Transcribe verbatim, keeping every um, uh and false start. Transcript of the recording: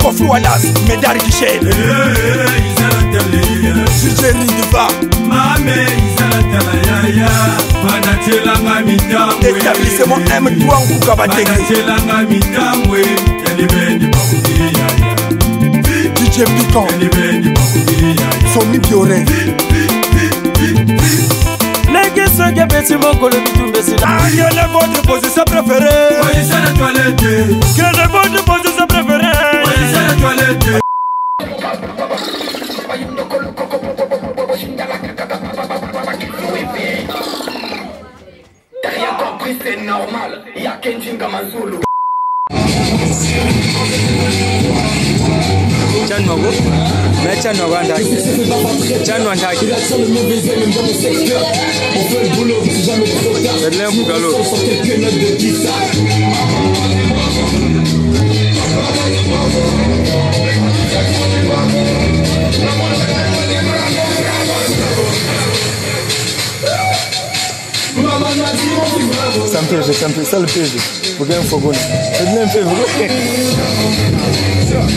Kofi Wallace, Médard Guichet. Sujeri Diva. Établissement M trois Nkouka Bateke. D J Piquant. Somi Bioré. Quelle est votre position préférée? Quelle est votre position préférée? T'as rien compris, c'est normal. Y'a Kenjin Kamazulu. Chan Mago, mais Chan Wanda, Chan Wanda. C'est l'air Bougalo. Ça me fait, ça me fait, ça le fait. Vous avez un fogone. C'est bien fait, vous.